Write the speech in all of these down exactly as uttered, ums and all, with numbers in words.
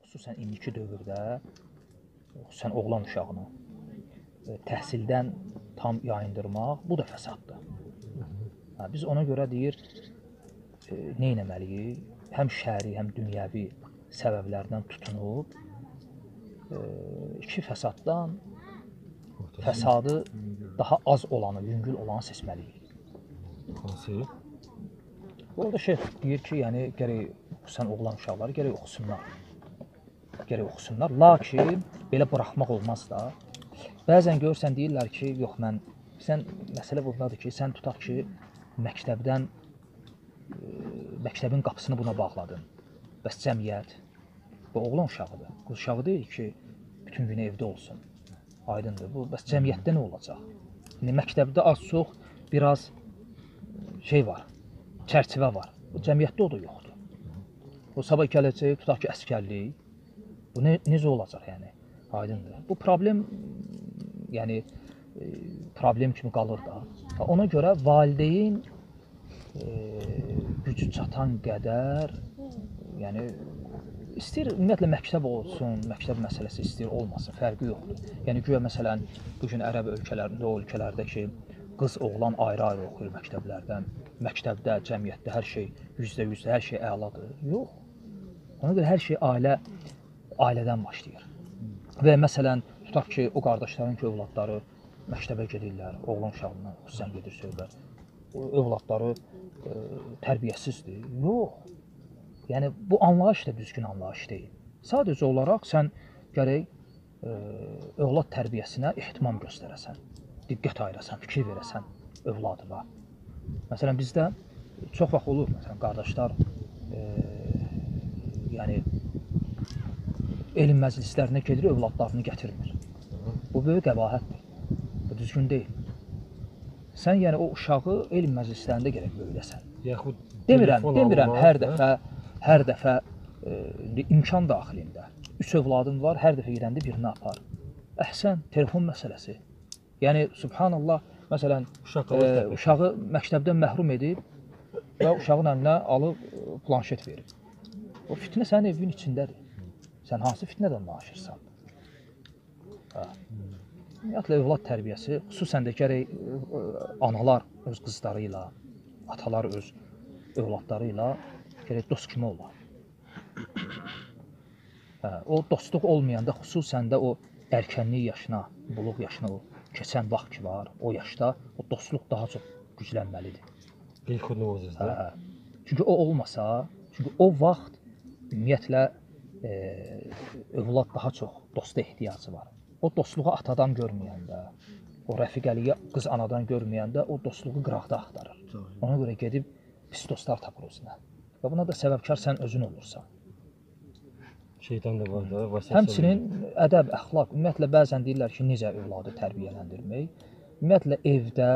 xüsusən indiki dövrdə sən oğlan uşağını təhsildən tam yayındırmaq, bu da fəsaddır. Biz ona görə deyir, nə etməliyik? Həm şəri, həm dünyəvi səbəblərdən tutunub, iki fəsaddan fəsadı daha az olanı, yüngül olanı seçməliyik. Hansı? Orada şeyh deyir ki, yəni gərək sən oğlan uşaqları gərək oxusunlar. Gərək oxusunlar, lakin belə buraxmaq olmaz da. Bəzən görürsən deyirlər ki, yox mən, sən məsələ bundadır ki, sən tutaq ki, məktəbdən, məktəbin qapısını buna bağladın. Bəs cəmiyyət, bu oğlan uşağıdır. Qız uşağı deyil ki, bütün gün evdə olsun. Aydındır. Bu, bəs cəmiyyətdə nə olacaq? Yəni, məktəbdə az-çox biraz şey var, çərçivə var. Bu cəmiyyətdə o da yoxdur. O sabah gələcək, tutaq ki, əskərlik. Bu ne, necə olacaq yəni? Aydındır. Bu problem, yəni problem kimi qalır da. Ona görə valideyn e, gücü çatan qədər, yəni istəyir ümumiyyətlə məktəb olsun, məktəb məsələsi istəyir olmasın, fərqi yoxdur. Yəni güya məsələn bu gün ərəb ölkələrində, o ölkələrdə ki, qız oğlan ayrı-ayrı oxuyur məktəblərdən. Məktəbdə, cəmiyyətdə hər şey yüzdə yüz, hər şey əladır. Yox. Ona görə hər şey ailə ailədən başlayır. Və məsələn tutaq ki, o qardaşların ki, övladları məktəbə gedirlər, oğlan uşağından xüsusən gedir söhbət. Övladları e, tərbiyəsizdir. Yox. Yəni bu anlayış da düzgün anlayış deyil. Sadəcə olaraq sən gərək e, övlad tərbiyəsinə ehtimam göstərəsən, diqqət ayırasan, fikir verəsən övladına. Məsələn bizdə çox vaxt olur, məsələn qardaşlar e, yəni elm məclislərinə gedir, övladlarını gətirmir. Bu böyük qəbahətdir. Bu düzgün deyil. Sən yəni o uşağı elm məclislərində gərək böyüdəsən. Yaxud demirəm, demirəm hər dəfə hər dəfə e, imkan daxilində. Üç övladım var, hər dəfə gedəndə birini apar. Əhsən, telefon məsələsi. Yəni subhanallah, məsələn e, uşağı məktəbdən məhrum edib və uşağın əlinə alıb planşet verib. O fitnə sənin evin içindədir. Sən hansı fitnədən danışırsan? Ümumiyyətlə, övlad tərbiyəsi, xüsusən də gərək analar öz qızları ilə, atalar öz övladları ilə gərək dost kimi olar. O dostluq olmayanda, xüsusən də o erkənlik yaşına, buluq yaşına o keçən vaxt ki var, o yaşda o dostluq daha çox güclənməlidir. Hə, çünki o olmasa, çünki o vaxt ümumiyyətlə e, övlad daha çox dosta ehtiyacı var. O dostluğu atadan görməyəndə, o rəfiqəliyi qız anadan görməyəndə o dostluğu qıraqda axtarır. Ona görə gedib pis dostlar tapır özünə. Və buna da səbəbkar sən özün olursan. Şeytan da var da. Həmçinin ədəb, əxlaq, ümumiyyətlə bəzən deyirlər ki, necə övladı tərbiyələndirmək. Ümumiyyətlə evdə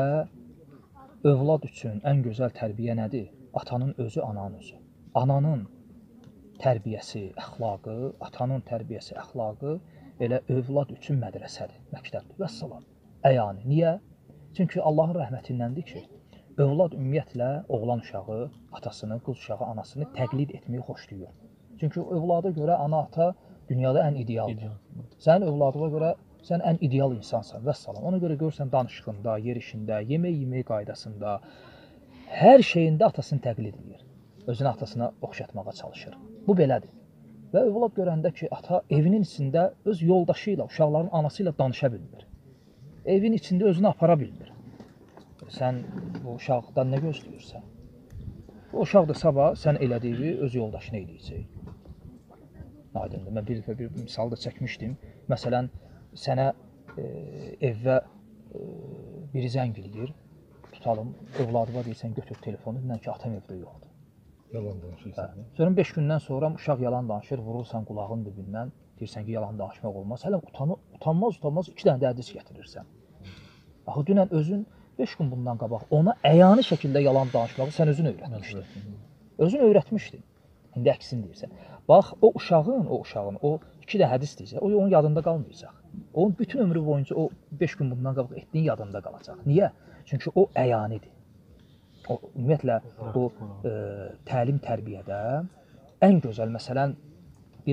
övlad üçün ən gözəl tərbiyə nədir? Atanın özü, ananın özü. Ananın tərbiyəsi, əxlaqı, atanın tərbiyəsi, əxlaqı elə övlad üçün mədrəsədir, məktəbdir. Vəssalam. Əyani. Niyə? Çünki Allahın rəhmətindəndir ki, övlad ümumiyyətlə oğlan uşağı atasını, qız uşağı anasını təqlid etməyi xoşlayır. Çünki övlada görə ana-ata dünyada ən idealdır. Sənin övladına görə sən ən ideal insansan, vəssalam. Ona görə görürsən danışığında, yerişində, yemək-yemək qaydasında, hər şeyində atasını təqlid edir. Özünü atasına oxşatmağa çalışır. Bu belədir. Və övlad görəndə ki, ata evinin içində öz yoldaşı ilə, uşaqların anası ilə danışa bilmir. Evin içində özünü apara bilmir. Sən bu uşaqdan nə gözləyirsən? O uşaq da sabah sən elədiyi öz yoldaşına eləyəcək. Aydındır. Mən bir, bir misal da çəkmişdim. Məsələn, sənə e, evvə e, biri zəng eləyir. Tutalım, övladıma deyirsən, götür telefonu, deyirsən ki, atam evdə yoxdur. Yalan danışırsan. Hə. Sonra beş gündən sonra uşaq yalan danışır, vurursan qulağın dibindən, deyirsən ki, yalan danışmaq olmaz. Hələ utanı, utanmaz, utanmaz iki dənə də hədis gətirirsən. Axı, dünən özün beş gün bundan qabaq ona əyani şəkildə yalan danışmağı sən özün öyrətmişdin. Özün öyrətmişdin. İndi əksini deyirsən. Bax, o uşağın, o uşağın, o iki də hədis deyirsə, o onun yadında qalmayacaq. Onun bütün ömrü boyunca o beş gün bundan qabaq etdiyin yadında qalacaq. Niyə? Çünki o əyanidir. O, ümumiyyətlə, bu e, təlim tərbiyədə ən gözəl, məsələn, biri var,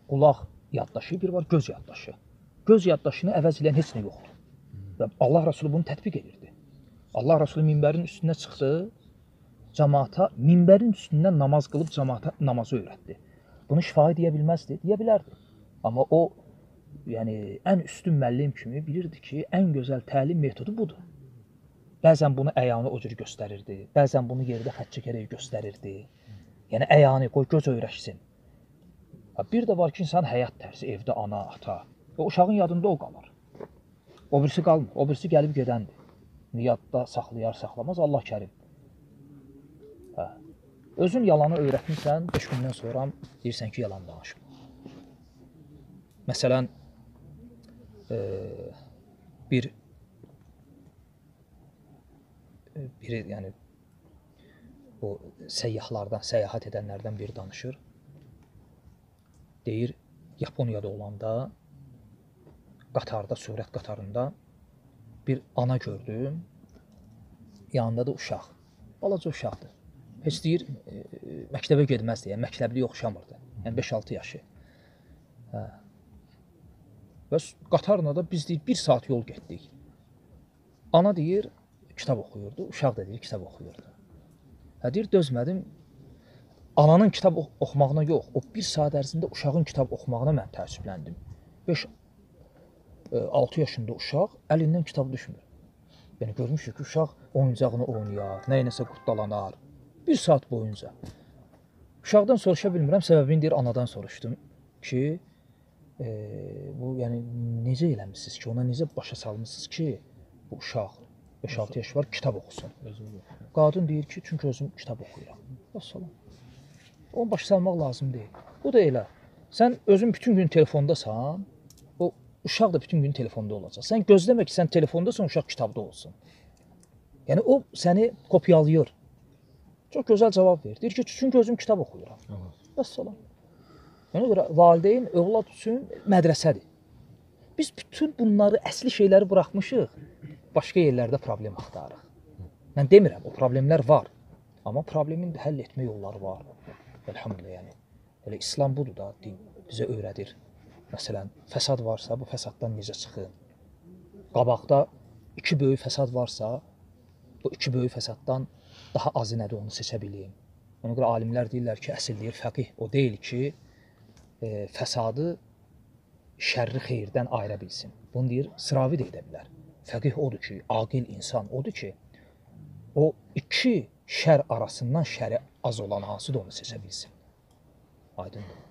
qulaq yaddaşı, bir var göz yaddaşı. Göz yaddaşını əvəz edən heç nə yoxdur. Və Allah Rəsulü bunu tətbiq edirdi. Allah Rəsulü minbərin üstünə çıxdı, cəmaata minbərin üstündən namaz qılıb cəmaata namazı öyrətdi. Bunu şifahi deyə bilməzdi, deyə bilərdi. Amma o, yəni ən üstün müəllim kimi bilirdi ki, ən gözəl təlim metodu budur. Bəzən bunu əyanı o cür göstərirdi, bəzən bunu yerdə xətt çəkərək göstərirdi. Yəni əyanı qoy göz öyrəşsin. Bir də var ki, insan həyat tərzi, evdə ana, ata. O uşağın yadında o qalır. O birisi qalmır, o birisi gəlib gedəndir. Yadda saxlayar, saxlamaz, Allah kərim. Hə. Özün yalanı öyrətmirsən, beş gündən sonra deyirsən ki, yalan danışma. Məsələn, e, bir biri, yəni bu səyyahlardan, səyahət edənlərdən biri danışır. Deyir, Yaponiyada olanda, qatarda, sürət qatarında bir ana gördüm, yanında da uşaq, balaca uşaqdır. Heç deyir, e, məktəbə gedməz deyə, məktəbli oxşamırdı, yəni beş altı yaşı. Hə. Və qatarla da biz deyir, bir saat yol getdik. Ana deyir, kitab oxuyurdu, uşaq da deyir, kitab oxuyurdu. Hə, deyir, dözmədim, ananın kitab oxumağına yox, o bir saat ərzində uşağın kitab oxumağına mən təəssübləndim. beş altı yaşında uşaq əlindən kitab düşmür. Yəni görmüşük ki, uşaq oyuncağını oynayar, nə inəsə qurtdalanar. Bir saat boyunca. Uşaqdan soruşa bilmirəm, səbəbini deyir, anadan soruşdum ki, e, bu yəni necə eləmişsiniz ki, ona necə başa salmışsınız ki, bu uşaq beş altı yaşı var, kitab oxusun. Qadın deyir ki, çünki özüm kitab oxuyuram. Vəssalam. Onu başa salmaq lazım deyil. Bu da elə. Sən özün bütün gün telefondasan, o uşaq da bütün gün telefonda olacaq. Sən gözləmə ki, sən telefondasan, uşaq kitabda olsun. Yəni o səni kopyalayır. Çox gözəl cavab verir. Deyir ki, çünki özüm kitab oxuyuram. Vəssalam. Yəni valideyn övlad üçün mədrəsədir. Biz bütün bunları, əsli şeyləri buraxmışıq, başqa yerlərdə problem axtarırıq. Mən demirəm, o problemlər var. Amma problemin də həll etmə yolları var. Elhamdülillah, yəni. Elə İslam budur da, din bizə öyrədir. Məsələn, fəsad varsa, bu fəsaddan necə çıxın? Qabaqda iki böyük fəsad varsa, bu iki böyük fəsaddan daha azı nədir onu seçə bileyim. Ona görə alimlər deyirlər ki, əsl deyir, fəqih o deyil ki, e, fəsadı şərri xeyirdən ayıra bilsin. Bunu deyir, sıravi də edə bilər. Fəqih odur ki, aqil insan odur ki, o iki şər arasından şəri az olan hansıdır onu seçə bilsin. Aydındır.